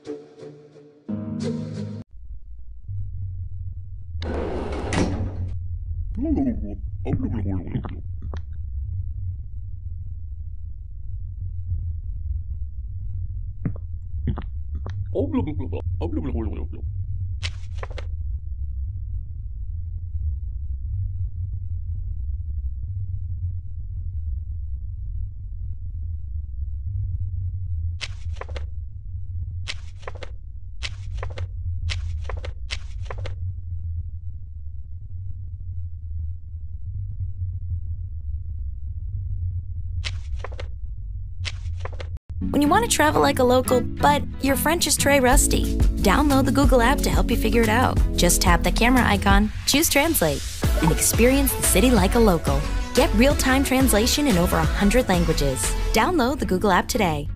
When you want to travel like a local, but your French is très rusty, download the Google app to help you figure it out. Just tap the camera icon, choose Translate, and experience the city like a local. Get real-time translation in over 100 languages. Download the Google app today.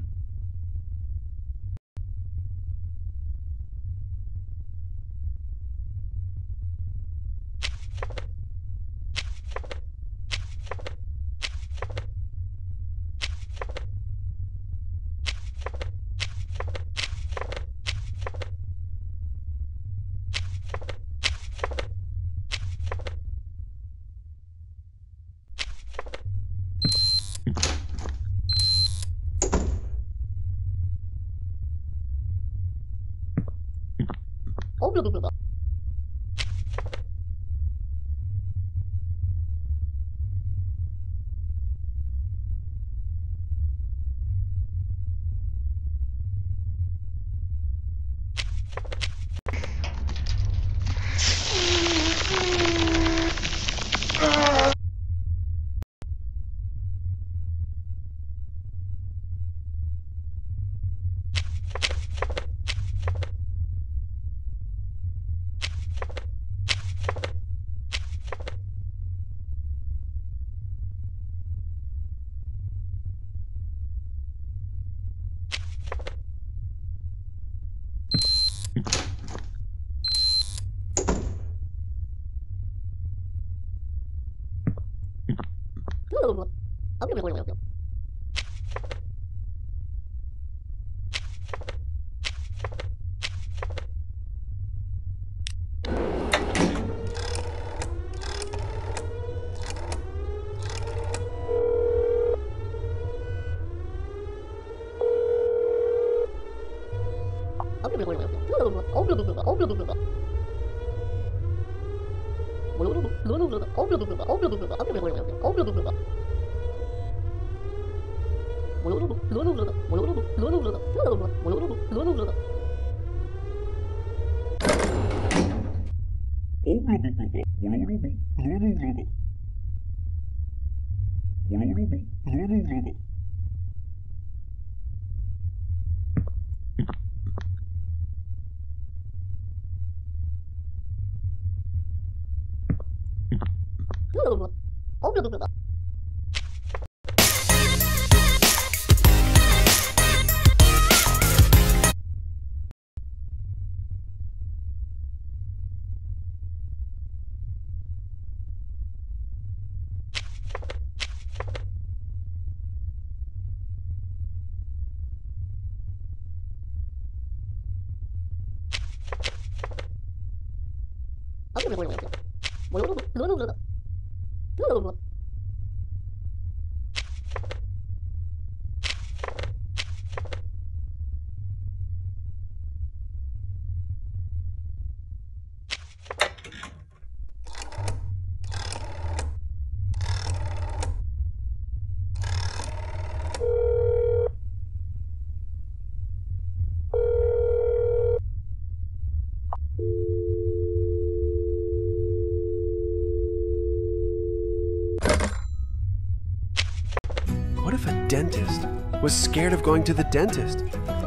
What if a dentist was scared of going to the dentist?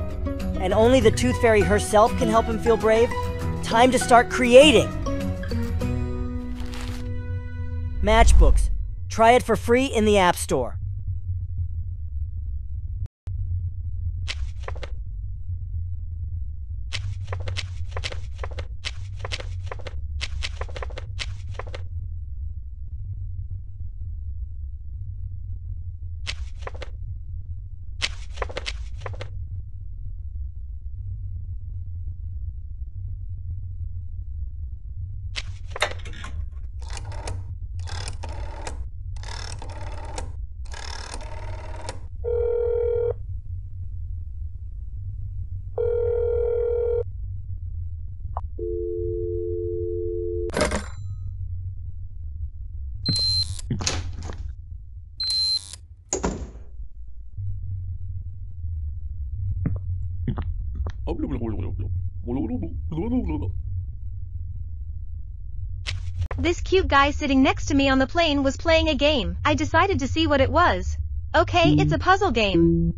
And only the Tooth Fairy herself can help him feel brave? Time to start creating! Matchbooks. Try it for free in the App Store. This cute guy sitting next to me on the plane was playing a game. I decided to see what it was. Okay, it's a puzzle game.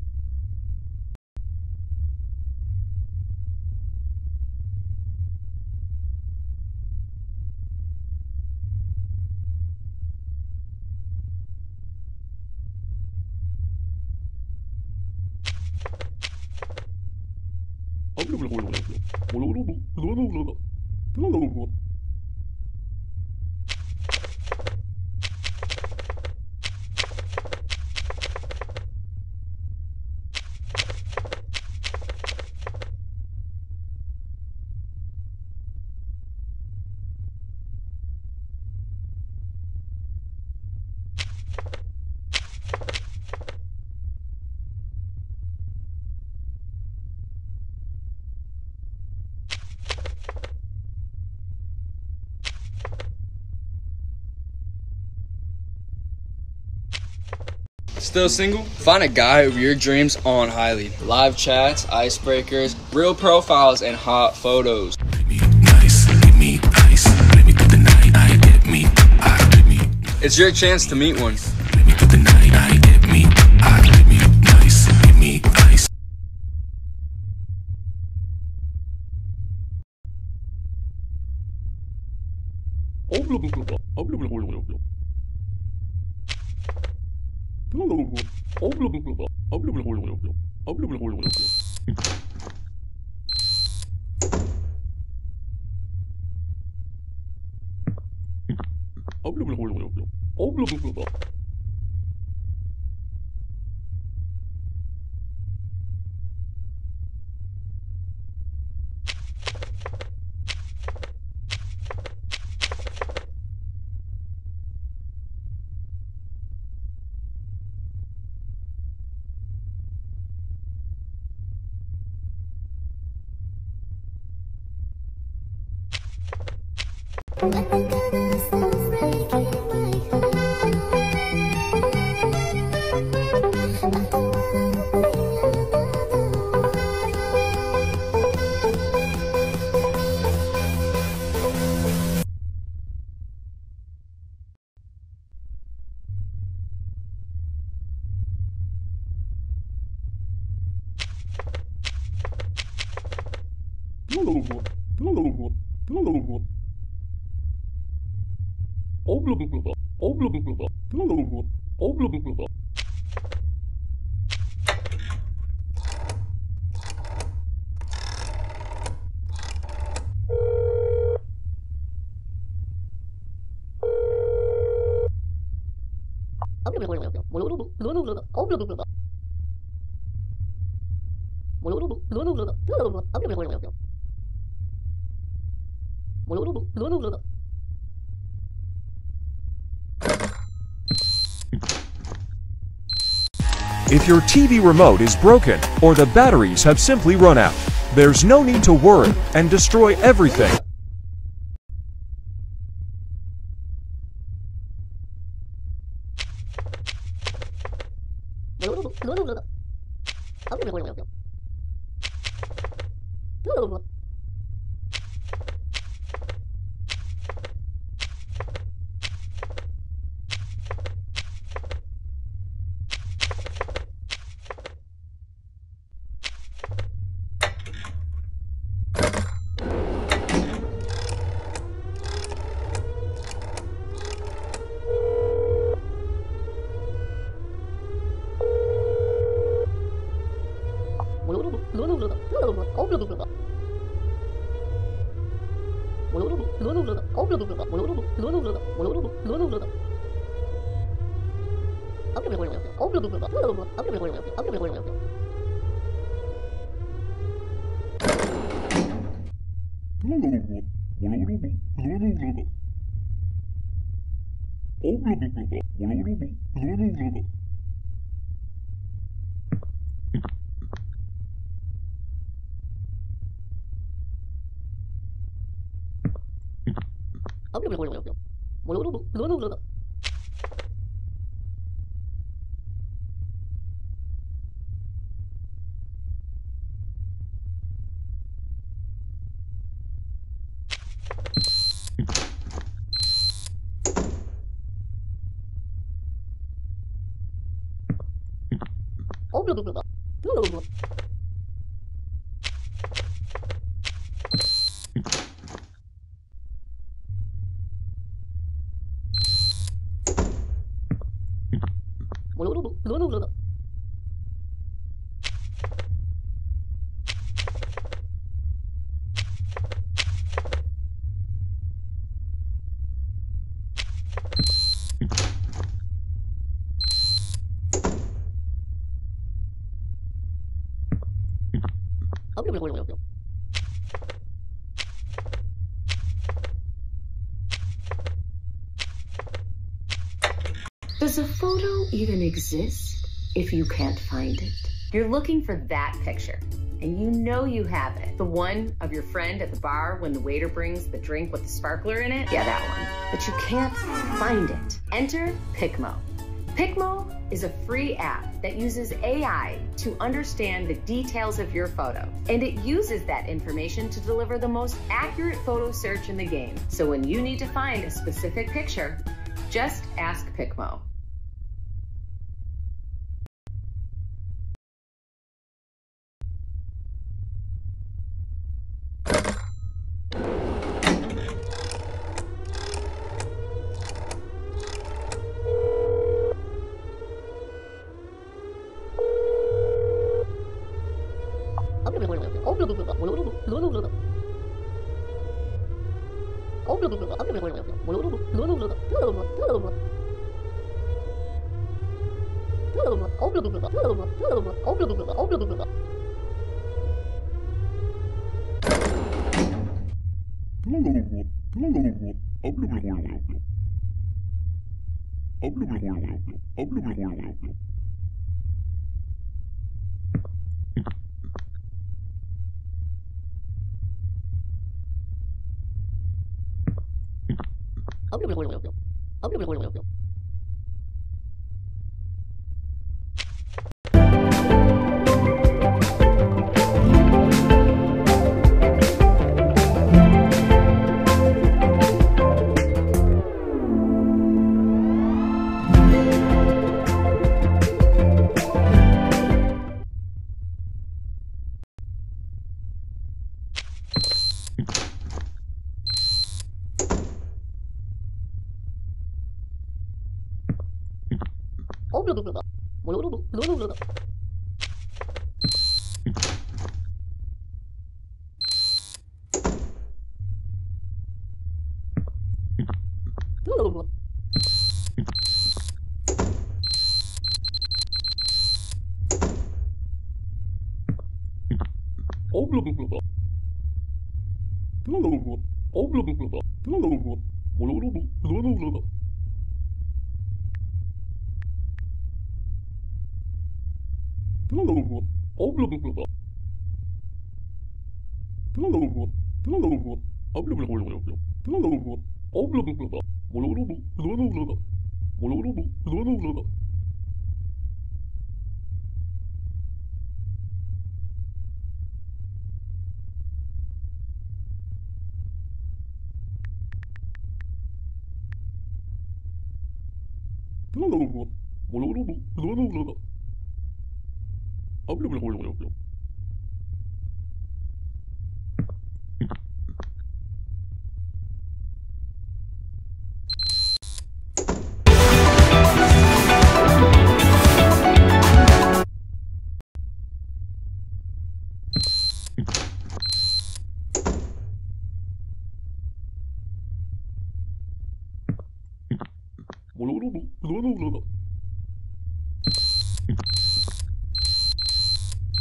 Still single? Find a guy of your dreams on Highly. Live chats, icebreakers, real profiles, and hot photos. It's your chance to meet one. If your TV remote is broken or the batteries have simply run out, there's no need to worry and destroy everything. Does a photo even exist if you can't find it? You're looking for that picture, and you know you have it. The one of your friend at the bar when the waiter brings the drink with the sparkler in it? Yeah, that one. But you can't find it. Enter Picmo. Picmo is a free app that uses AI to understand the details of your photo, and it uses that information to deliver the most accurate photo search in the game. So when you need to find a specific picture, just ask Picmo.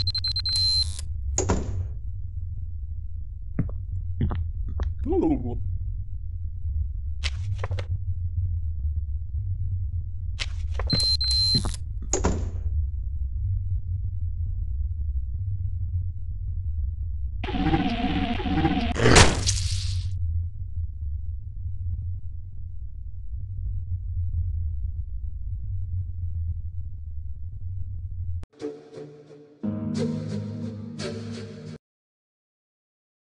What?